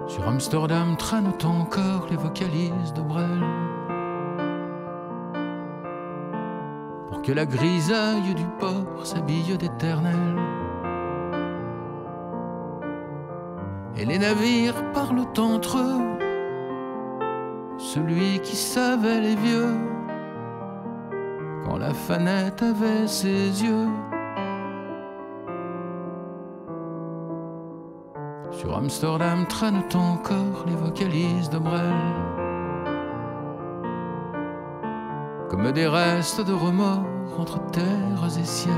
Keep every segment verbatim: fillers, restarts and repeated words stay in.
Sur Amsterdam traînent encore les vocalises de Brel, pour que la grisaille du port s'habille d'éternel. Et les navires parlent entre eux, celui qui savait les vieux, quand la fanette avait ses yeux. Sur Amsterdam traînent encore les vocalises de Brel, comme des restes de remords entre terres et ciel.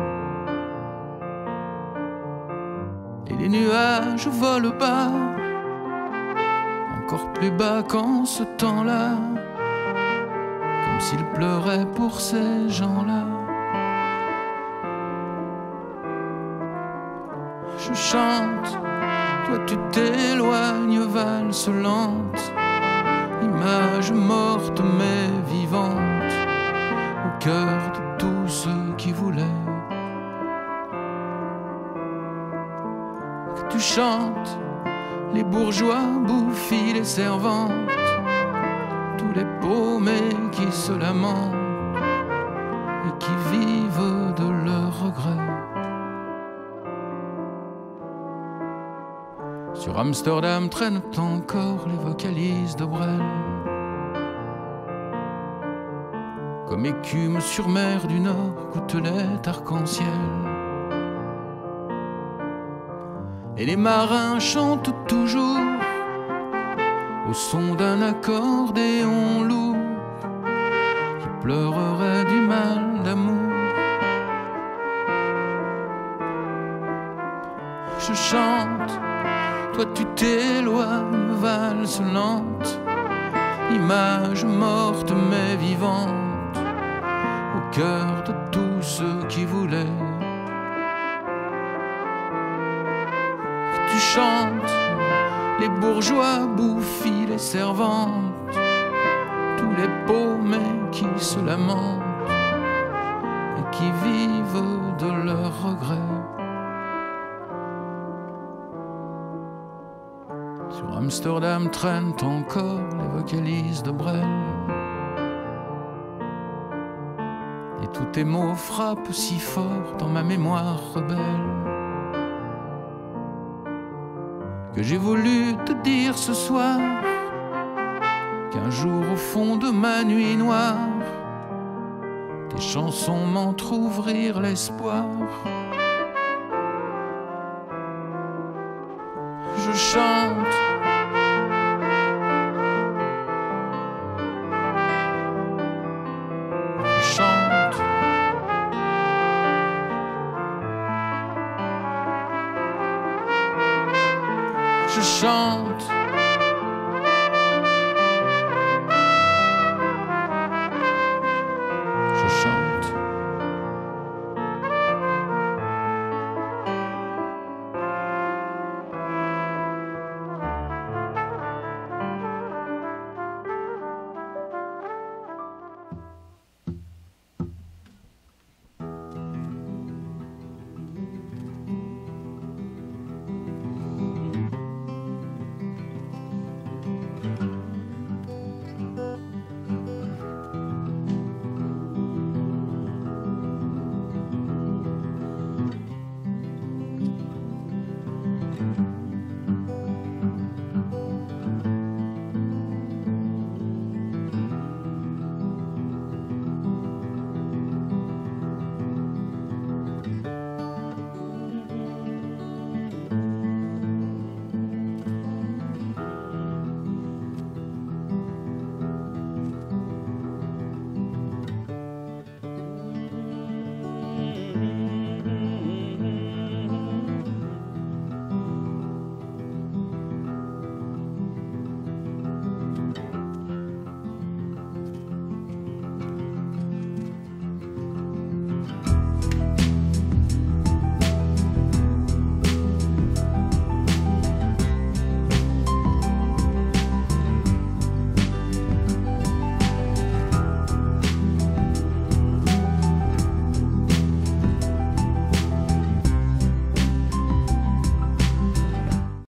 Et les nuages volent bas, encore plus bas qu'en ce temps-là, comme s'ils pleuraient pour ces gens-là. Je chante, toi tu t'éloignes, valse lente, image morte mais vivante, au cœur de tous ceux qui voulaient que tu chantes. Les bourgeois bouffient les servantes, tous les paumés qui se lamentent et qui vivent de leurs regrets. Sur Amsterdam traînent encore les vocalises de Brel, comme écume sur mer du Nord, gouttelette arc-en-ciel. Et les marins chantent toujours au son d'un accordéon lourd qui pleurerait du mal d'amour. Je chante, toi tu t'éloignes, valse lente, image morte mais vivante, au cœur de tous ceux qui voulaient que tu chantes. Les bourgeois bouffient les servantes, tous les paumés qui se lamentent et qui vivent de leurs regrets. Sur Amsterdam traînent encore les vocalises de Brel, et tous tes mots frappent si fort dans ma mémoire rebelle que j'ai voulu te dire ce soir qu'un jour au fond de ma nuit noire, tes chansons m'entr'ouvrirent l'espoir. Je chante, je chante, je chante.